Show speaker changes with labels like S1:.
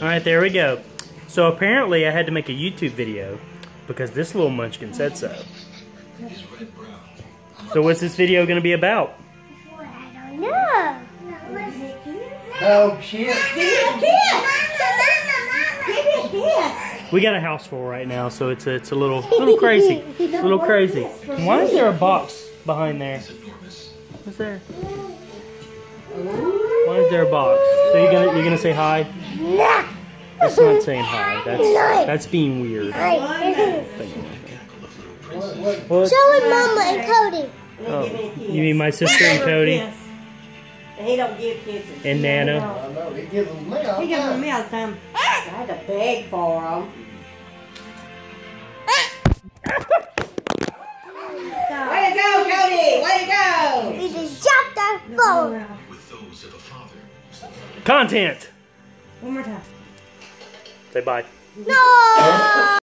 S1: Alright, there we go. So apparently I had to make a YouTube video because this little munchkin said so. So what's this video going to be about?
S2: I don't know.
S3: Oh, shit.
S2: Give me a kiss. Give me a kiss.
S1: We got a house full right now, so it's a little crazy. A little crazy. Why is there a box behind there? What's there? Why is there a box? So you're gonna say hi? That's not saying hi. That's being weird. What?
S2: Show it Mama and Cody.
S1: Oh, you mean my sister and Cody?
S4: He don't give kisses.
S1: And Nana?
S3: I know, he gives them me all
S4: He
S3: the
S4: gives them
S3: time.
S4: me all the time. I had to beg for them. Way to go, Cody! Way to go!
S2: We just dropped our phone.
S1: Content!
S4: One more time.
S1: Say bye.
S2: No!